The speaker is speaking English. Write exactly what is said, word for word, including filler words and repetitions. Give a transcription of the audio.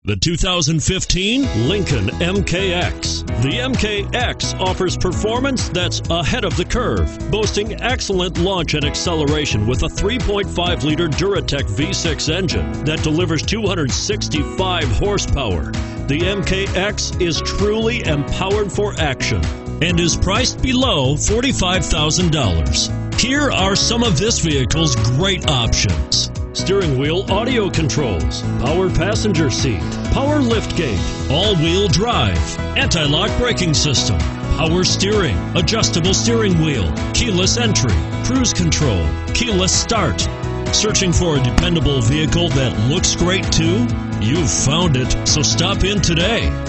The two thousand fifteen Lincoln M K X. The M K X offers performance that's ahead of the curve, boasting excellent launch and acceleration with a three point five liter Duratec V six engine that delivers two hundred sixty-five horsepower. The M K X is truly empowered for action and is priced below forty-five thousand dollars. Here are some of this vehicle's great options: steering wheel audio controls, power passenger seat, power liftgate, all-wheel drive, anti-lock braking system, power steering, adjustable steering wheel, keyless entry, cruise control, keyless start. Searching for a dependable vehicle that looks great too? You've found it, so stop in today.